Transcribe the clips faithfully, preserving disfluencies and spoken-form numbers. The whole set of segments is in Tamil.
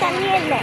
தண்ணியே இல்லை.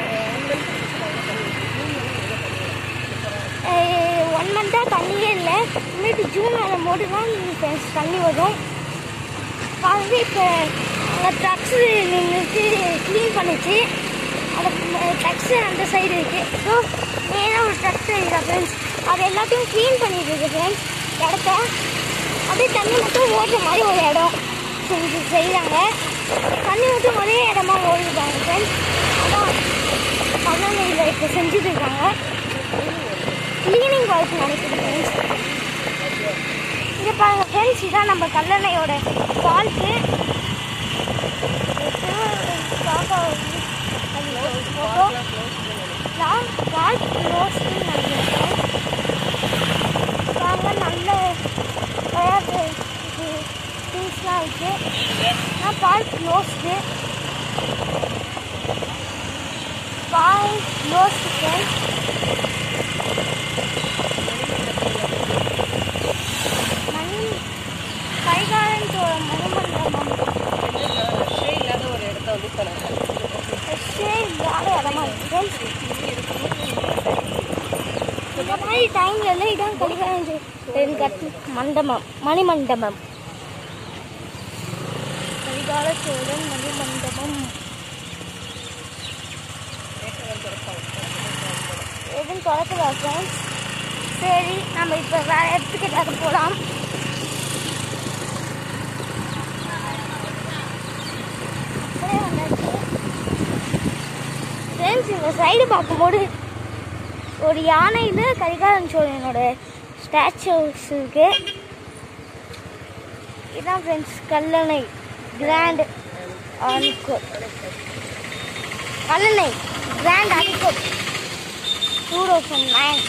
ஒன் மந்த்தாக தண்ணியே இல்லை. இன்னைக்கு ஜூன் வரும்போது தான் ஃப்ரெண்ட்ஸ் தண்ணி வரும். பாருங்க இப்போ அங்கே ட்ரக்ஸு நின்றுட்டு க்ளீன் பண்ணிச்சு. அந்த ட்ரக்ஸு அந்த சைடு இருக்குது. ஸோ மெயினாக ஒரு ட்ரக்ஸ் இருக்கா ஃப்ரெண்ட்ஸ், அது எல்லாத்தையும் க்ளீன் பண்ணிட்டு இருக்கு ஃப்ரெண்ட்ஸ். இடத்த அப்படியே தண்ணி மட்டும் ஓடுற மாதிரி ஒரு இடம் செஞ்சு செய்கிறாங்க. தண்ணி மட்டும் ஒரே இடமா ஓடிருக்காங்க ஃப்ரெண்ட்ஸ். அதான் கல்லணையில் இப்போ செஞ்சுட்டு இருக்காங்க. க்ளீனிங் ஒர்க் நினைக்குது ஃப்ரெண்ட்ஸ். இங்கே பாருங்கள் ஃப்ரெண்ட்ஸ், இதான் நம்ம கல்லணையோட ஃபால்ஸு. ஃபால்ஸ் க்ளோஸ்ன்னு நினைக்கிறேன். பாருங்க நல்ல திங்ஸ்லாம் இருக்குது. ஆனால் falls closed falls closed friends. மணி கைகாரன் மணிமண்டபம் இல்லாத ஒரு இடத்த வந்து இல்லாத இடமா இருக்கு. இந்த மாதிரி டைம்ல இதான் கலிகாரன் மண்டபம் மணிமண்டபம் கலிகால சோழன் மணிமண்டபம் எதுவும் திறக்கல ஃப்ரெண்ட்ஸ். சரி, நம்ம இப்போ வேற இடத்துக்கு ஏதாவது போகலாம். ஃப்ரெண்ட்ஸ், இந்த சைடு பார்க்கும்போது ஒரு யானையில் கரிகாலன் சோழனோட ஸ்டாச்சுஸ் இருக்கு. இதுதான் friends Kallanai grand anicut. Kallanai grand anicut two thousand nine.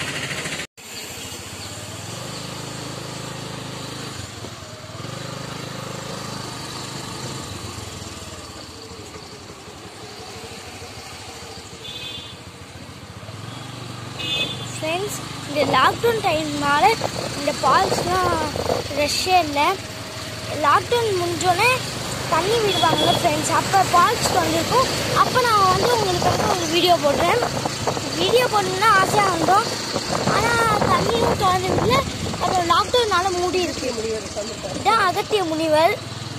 Friends, இந்த லாக்டவுன் டைம்னால இந்த ஃபால்ஸ்லாம் ரஷ்ஷே இல்லை. லாக்டவுன் முடிஞ்சோடனே தண்ணி விடுவாங்கள்ல ஃப்ரெண்ட்ஸ், அப்போ ஃபால்ஸ் வந்துருக்கும். அப்போ நான் வந்து உங்களுக்கு வந்து ஒரு வீடியோ போடுறேன். வீடியோ போடணுன்னா ஆசையாக வந்தோம். ஆனால் தண்ணியும் திறந்துருக்குல, அப்புறம் லாக்டவுனால மூடி இருக்கு. இதுதான் அகத்திய முனிவர்.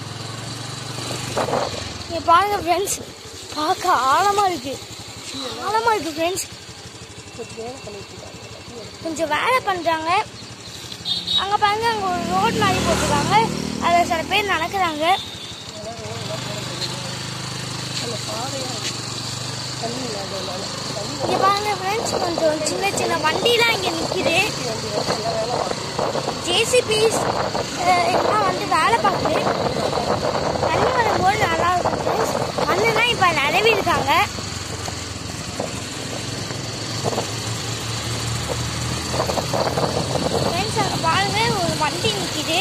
நீங்கள் பாருங்கள் ஃப்ரெண்ட்ஸ், பார்க்க ஆழமாக இருக்குது. ஆழமாக இருக்குது ஃப்ரெண்ட்ஸ். கொஞ்சம் வேலை பண்ணுறாங்க. அங்கே பாருங்க, அங்கே ஒரு ரோட் மாதிரி போட்டிருக்காங்க. அதில் சில பேர் நடக்கிறாங்க. இங்கே பாருங்க ஃப்ரெண்ட்ஸ், கொஞ்சம் சின்ன சின்ன வண்டிலாம் இங்கே நிற்கிது. ஜேசிபிஸ் எல்லாம் வந்து வேலை பார்க்குது. தண்ணி வரும்போது நல்லா இருக்கும் ஃப்ரெண்ட்ஸ். மண்ணுலாம் இப்போ நிறவி இருக்காங்க. ஃப்ரெண்ட்ஸ், அங்கே பாருங்க ஒரு வண்டி நிற்கிது.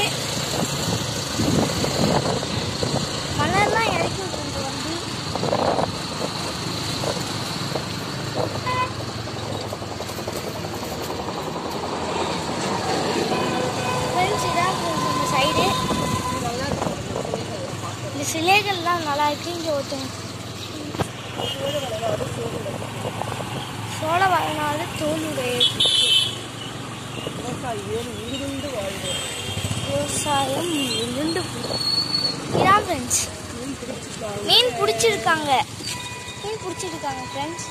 மணல்லாம் இறக்கி விட்டுருந்த வண்டி. ஃப்ரெண்ட்ஸ், இதான் நம்ம சைடு. இந்த சிலைகள்லாம் நல்லா இருக்கு. இங்கே ஒருத்தன் சோழ வளநாடு தோளுடைய விவசாயம் இருந்து இதான் ஃப்ரெண்ட்ஸ். மீன் பிடிச்சிருக்காங்க. மீன் பிடிச்சிருக்காங்க ஃப்ரெண்ட்ஸ்.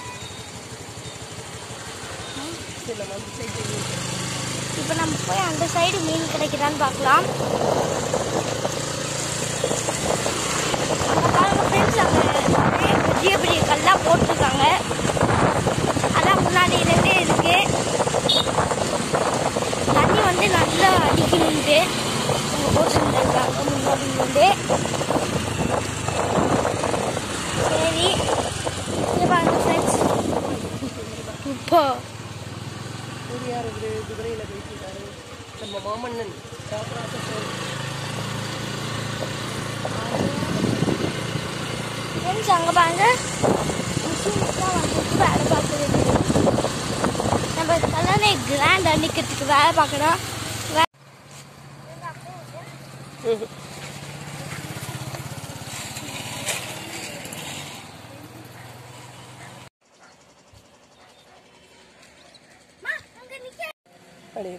இப்போ நம்ம போய் அந்த சைடு மீன் கிடைக்குதான்னு பார்க்கலாம். பாருங்க ஃப்ரெண்ட்ஸ், அங்கே பெரிய பெரிய கல்லாக போட்டிருக்காங்க. அதான் முன்னாடி இருந்தே இருக்கு. தண்ணி வந்து நல்லா அடிக்கணுன்ட்டு அவங்க போட்டுருந்துருக்காங்க முன்னாடி இருந்து. சரி, இங்கே பாருங்க ஃப்ரெண்ட்ஸ். இப்போ குதிரையில் பேசிட்டாரு நம்ம மாமன்னன். ஃப்ரெண்ட்ஸ், அங்கே பாருங்க மிஷின்ஸ்லாம் வந்துட்டு வேலை பார்க்குறது. நம்ம கல்லணை கிராண்ட் அணிக்கிறதுக்கு வேலை பார்க்கணும். அடி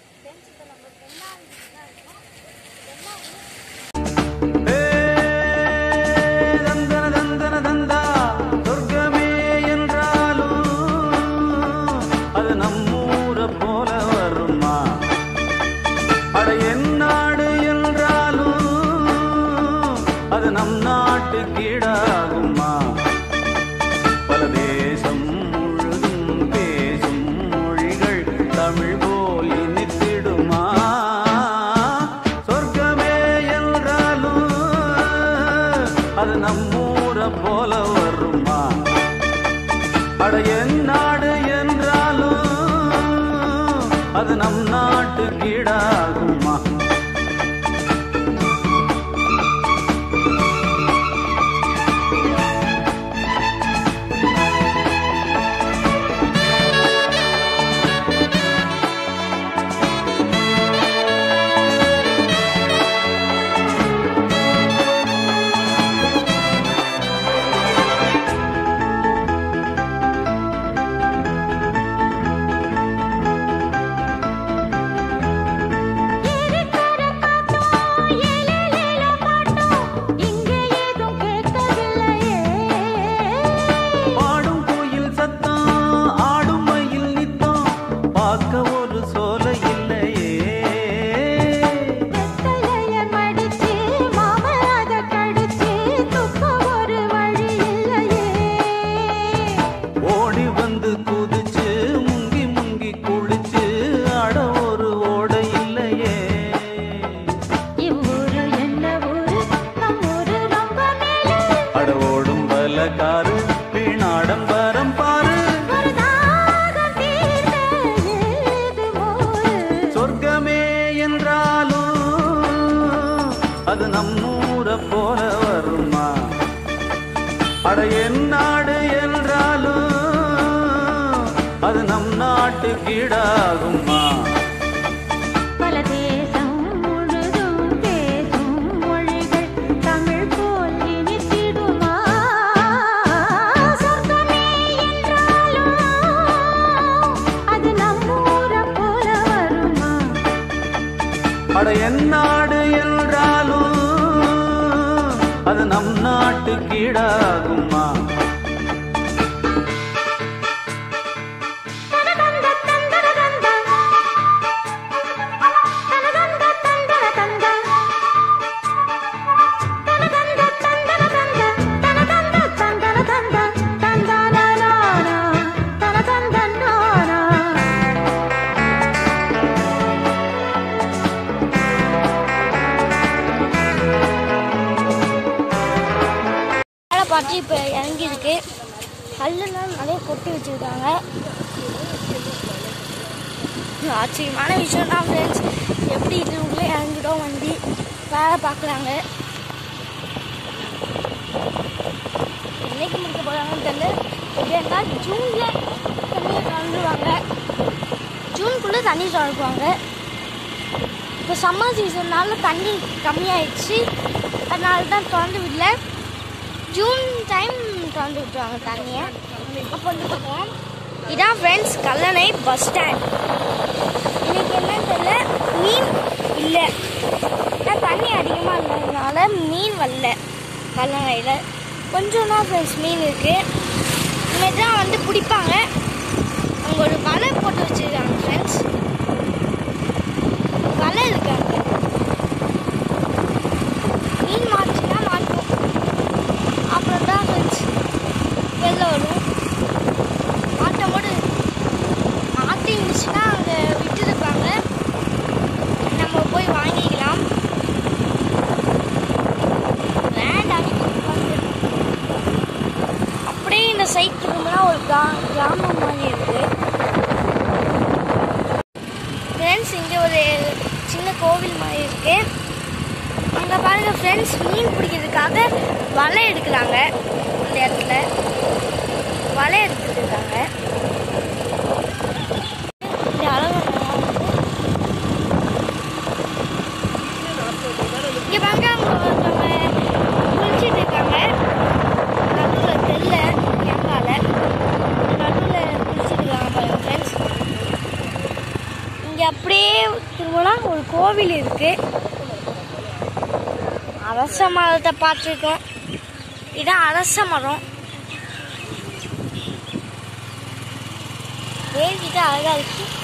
நம் நாட்டு கீழாகுமா பல தேசம் முழுதும் பேசும் மொழிகள் தமிழ் போல் இனித்திடுமா சொர்க்கமே என்றாலும் அது நம்மூரை போல வருமா அட என் நாடு என்றாலும் அது நம் நாட்டு கீழாகுமா காரு வீணாடம்பரம் பாரு சொர்க்கமே என்றாலும் அது நம்மூரை போல வருமா அட என் நாடு என்றாலும் அது நம் நாட்டு கீழாகுமா அட என் நாடு என்றாலும் அது நம் நாட்டு கீழாகுமா பார்த்து இப்போ இறங்கியிருக்கு கல்லுலாம் நிறைய கொட்டி வச்சுருக்காங்க ஆச்சரியமான விஷயம் தான் ஃப்ரெண்ட்ஸ் எப்படி இதுக்குள்ளே இறங்கிடும் வண்டி வேலை பார்க்குறாங்க என்னைக்கு முடிக்க போகிறாங்கன்னு தெரியல எப்படியா ஜூனில் தண்ணியை திறந்துருவாங்க ஜூனுக்குள்ளே தண்ணி திறக்குவாங்க இப்போ சம்மர் சீசன்னால தண்ணி கம்மியாயிடுச்சு அதனால தான் திறந்து விடல ஜூன் டைம் திறந்து விட்டுருவாங்க தண்ணியை அப்போ வந்து பார்க்கலாம் இதான் ஃப்ரெண்ட்ஸ் கல்லணை பஸ் ஸ்டாண்ட் இன்னைக்கு என்னன்னு தெரியல மீன் இல்லை ஏன்னா தண்ணி அதிகமாக இருந்ததுனால மீன் வரல கல்லணையில் கொஞ்சம் தான் ஃப்ரெண்ட்ஸ் மீன் இருக்குது இனிமேல் தான் வந்து பிடிப்பாங்க அங்கே ஒரு வலை போட்டு வச்சுருக்காங்க ஃப்ரெண்ட்ஸ் வலை இருக்காங்க மீன் மாட்டுச்சுன்னா மாட்டும் அப்புறம் தான் ஃப்ரெண்ட்ஸ் வெளில வரும் மாட்டும் போது மாட்டி இருந்துச்சுன்னா அங்கே விட்டுருப்பாங்க நம்ம போய் வாங்கிக்கலாம் வேண்டாம் அப்படியே இந்த சைட் திரும்பினா ஒரு கிரா கிராமம் மாதிரி இருக்குது ஃப்ரெண்ட்ஸ் இங்கே ஒரு சின்ன கோவில் மாதிரி இருக்குது அங்கே பாருங்கள் ஃப்ரெண்ட்ஸ் மீன் பிடிக்கிறதுக்காக வலை எடுக்கிறாங்க அந்த இடத்துல வலை எடுத்துட்டு இருக்காங்க இந்த அளவு இங்கே பாருங்க அவங்க குளிச்சுட்டு இருக்காங்க நடுவில் தெரியல எங்கால நடுவில் குளிச்சுட்டு இருக்காங்க பாருங்க ஃப்ரெண்ட்ஸ் இங்கே கோவில் இருக்கு. அரச மரத்தை பார்த்துருக்கோம். இதான் அரச மரம். வேர்கிட்ட அழகா இருக்கு.